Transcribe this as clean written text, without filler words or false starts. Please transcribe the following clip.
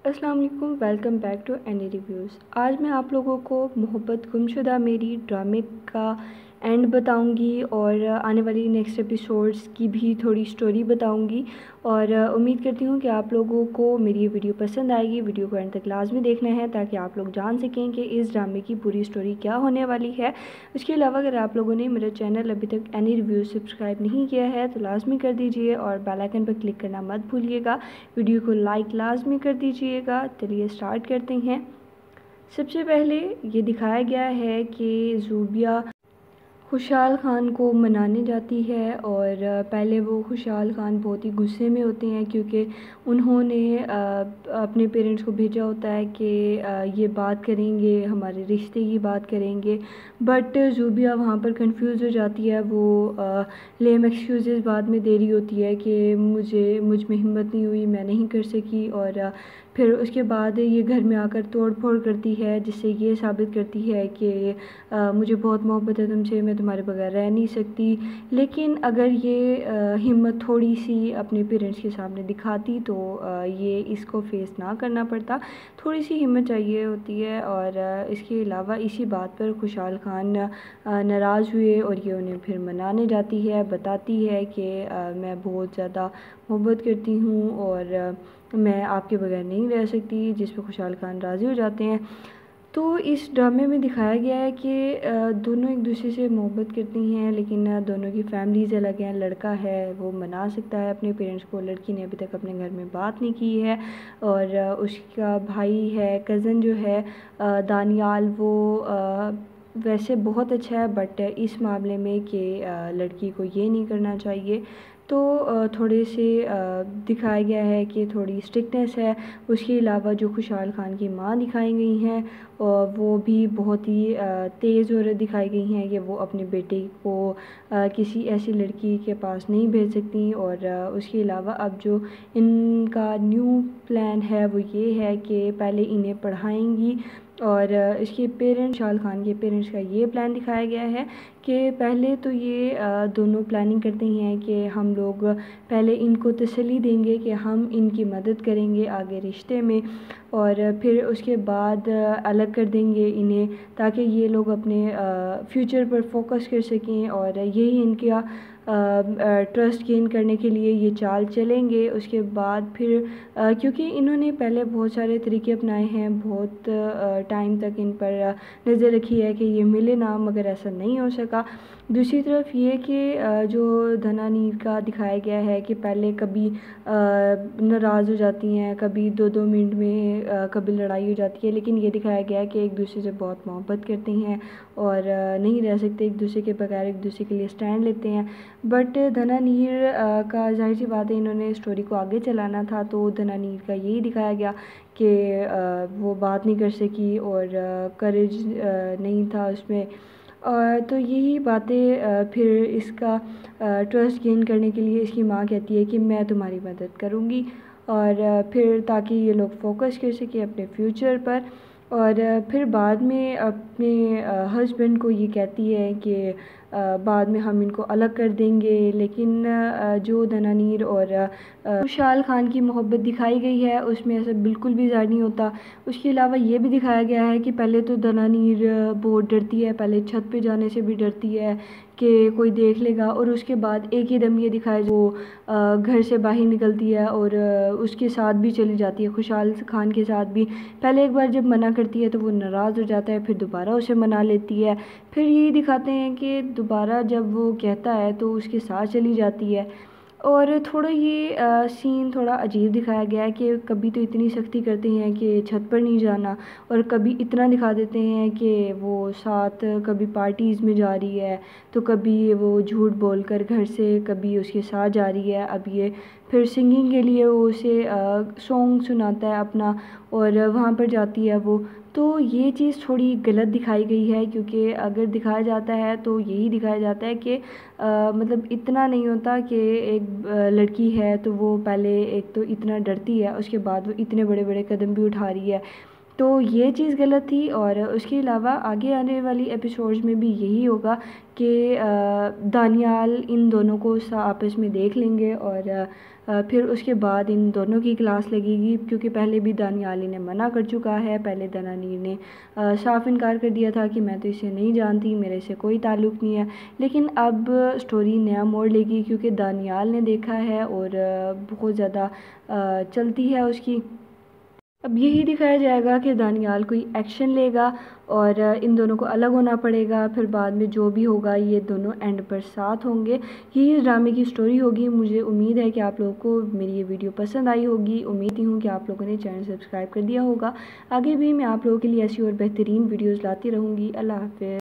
अस्सलाम वालेकुम, welcome back to any reviews. आज मैं आप लोगों को मोहब्बत गुमशुदा मेरी ड्रामे का एंड बताऊंगी और आने वाली नेक्स्ट एपिसोड्स की भी थोड़ी स्टोरी बताऊंगी और उम्मीद करती हूँ कि आप लोगों को मेरी ये वीडियो पसंद आएगी। वीडियो को एंड तक लाजमी देखना है ताकि आप लोग जान सकें कि इस ड्रामे की पूरी स्टोरी क्या होने वाली है। उसके अलावा अगर आप लोगों ने मेरा चैनल अभी तक एनी रिव्यूज़ सब्सक्राइब नहीं किया है तो लाजमी कर दीजिए और बेल आइकन पर क्लिक करना मत भूलिएगा। वीडियो को लाइक लाजमी कर दीजिएगा। चलिए स्टार्ट करते हैं। सबसे पहले ये दिखाया गया है कि ज़ूबिया खुशहाल ख़ान को मनाने जाती है और पहले वो खुशहाल ख़ान बहुत ही गुस्से में होते हैं क्योंकि उन्होंने अपने पेरेंट्स को भेजा होता है कि ये बात करेंगे, हमारे रिश्ते की बात करेंगे। बट ज़ूबिया वहाँ पर कंफ्यूज हो जाती है। वो लेम एक्सक्यूज़ेस बाद में दे रही होती है कि मुझ में हिम्मत नहीं हुई, मैं नहीं कर सकी। और फिर उसके बाद ये घर में आकर तोड़ फोड़ करती है जिससे ये साबित करती है कि मुझे बहुत मोहब्बत है तुमसे, मैं तुम्हारे बगैर रह नहीं सकती। लेकिन अगर ये हिम्मत थोड़ी सी अपने पेरेंट्स के सामने दिखाती तो ये इसको फेस ना करना पड़ता। थोड़ी सी हिम्मत चाहिए होती है। और इसके अलावा इसी बात पर खुशहाल ख़ान नाराज़ हुए और ये उन्हें फिर मनाने जाती है, बताती है कि मैं बहुत ज़्यादा मोहब्बत करती हूँ और मैं आपके बगैर नहीं रह सकती, जिस पर खुशहाल ख़ान राज़ी हो जाते हैं। तो इस ड्रामे में दिखाया गया है कि दोनों एक दूसरे से मोहब्बत करती हैं लेकिन दोनों की फैमिलीज़ अलग हैं। लड़का है वो मना सकता है अपने पेरेंट्स को, लड़की ने अभी तक अपने घर में बात नहीं की है। और उसका भाई है, कज़न जो है दानियाल, वो वैसे बहुत अच्छा है बट इस मामले में कि लड़की को ये नहीं करना चाहिए। तो थोड़े से दिखाया गया है कि थोड़ी स्ट्रिक्टनेस है। उसके अलावा जो खुशहाल ख़ान की माँ दिखाई गई हैं वो भी बहुत ही तेज़ औरत दिखाई गई हैं कि वो अपने बेटे को किसी ऐसी लड़की के पास नहीं भेज सकती। और उसके अलावा अब जो इनका न्यू प्लान है वो ये है कि पहले इन्हें पढ़ाएंगी। और इसके पेरेंट्स, खुशहाल ख़ान के पेरेंट्स का ये प्लान दिखाया गया है कि पहले तो ये दोनों प्लानिंग करते हैं कि हम लोग पहले इनको तसल्ली देंगे कि हम इनकी मदद करेंगे आगे रिश्ते में और फिर उसके बाद अलग कर देंगे इन्हें ताकि ये लोग अपने फ्यूचर पर फोकस कर सकें। और यही इनका ट्रस्ट गेन करने के लिए ये चाल चलेंगे। उसके बाद फिर क्योंकि इन्होंने पहले बहुत सारे तरीके अपनाए हैं, बहुत टाइम तक इन पर नज़र रखी है कि ये मिले ना, मगर ऐसा नहीं हो सका। दूसरी तरफ ये कि जो धनानीर का दिखाया गया है कि पहले कभी नाराज़ हो जाती हैं, कभी 2-2 मिनट में कभी लड़ाई हो जाती है, लेकिन ये दिखाया गया है कि एक दूसरे से बहुत मोहब्बत करती हैं और नहीं रह सकते एक दूसरे के बगैर, एक दूसरे के लिए स्टैंड लेते हैं। बट धनानीर का जाहिर सी बात है इन्होंने स्टोरी को आगे चलाना था, तो धनानीर का यही दिखाया गया कि वो बात नहीं कर सकी और करेज नहीं था उसमें। तो यही बातें फिर इसका ट्रस्ट गेन करने के लिए इसकी माँ कहती है कि मैं तुम्हारी मदद करूँगी और फिर ताकि ये लोग फोकस कर सके अपने फ्यूचर पर। और फिर बाद में अपने हस्बैंड को ये कहती है कि बाद में हम इनको अलग कर देंगे। लेकिन जो धनानीर और खुशहाल ख़ान की मोहब्बत दिखाई गई है उसमें ऐसा बिल्कुल भी ज़ाहिर नहीं होता। उसके अलावा ये भी दिखाया गया है कि पहले तो धनानीर बहुत डरती है, पहले छत पे जाने से भी डरती है कि कोई देख लेगा। और उसके बाद एक ही दम ये दिखाया वो घर से बाहर निकलती है और उसके साथ भी चली जाती है, खुशहाल ख़ान के साथ भी। पहले एक बार जब मना करती है तो वो नाराज़ हो जाता है, फिर दोबारा उसे मना लेती है। फिर यही दिखाते हैं कि दोबारा जब वो कहता है तो उसके साथ चली जाती है। और थोड़ा ये सीन थोड़ा अजीब दिखाया गया है कि कभी तो इतनी सख्ती करते हैं कि छत पर नहीं जाना और कभी इतना दिखा देते हैं कि वो साथ कभी पार्टीज़ में जा रही है तो कभी वो झूठ बोलकर घर से कभी उसके साथ जा रही है। अब ये फिर सिंगिंग के लिए वो उसे सॉन्ग सुनाता है अपना और वहाँ पर जाती है वो। तो ये चीज़ थोड़ी गलत दिखाई गई है क्योंकि अगर दिखाया जाता है तो यही दिखाया जाता है कि मतलब इतना नहीं होता कि एक लड़की है तो वो पहले एक तो इतना डरती है, उसके बाद वो इतने बड़े बड़े कदम भी उठा रही है। तो ये चीज़ गलत थी। और उसके अलावा आगे आने वाली एपिसोड्स में भी यही होगा कि दानियाल इन दोनों को आपस में देख लेंगे और फिर उसके बाद इन दोनों की क्लास लगेगी, क्योंकि पहले भी दानियाल ने मना कर चुका है। पहले दनानीर ने साफ इनकार कर दिया था कि मैं तो इसे नहीं जानती, मेरे से कोई ताल्लुक़ नहीं है। लेकिन अब स्टोरी नया मोड़ लेगी, क्योंकि दानियाल ने देखा है और बहुत ज़्यादा चलती है उसकी। अब यही दिखाया जाएगा कि दानियाल कोई एक्शन लेगा और इन दोनों को अलग होना पड़ेगा। फिर बाद में जो भी होगा ये दोनों एंड पर साथ होंगे। यही इस ड्रामे की स्टोरी होगी। मुझे उम्मीद है कि आप लोगों को मेरी ये वीडियो पसंद आई होगी। उम्मीद ही हूँ कि आप लोगों ने चैनल सब्सक्राइब कर दिया होगा। आगे भी मैं आप लोगों के लिए ऐसी और बेहतरीन वीडियोज़ लाती रहूँगी। अल्लाह हाफ़िज़।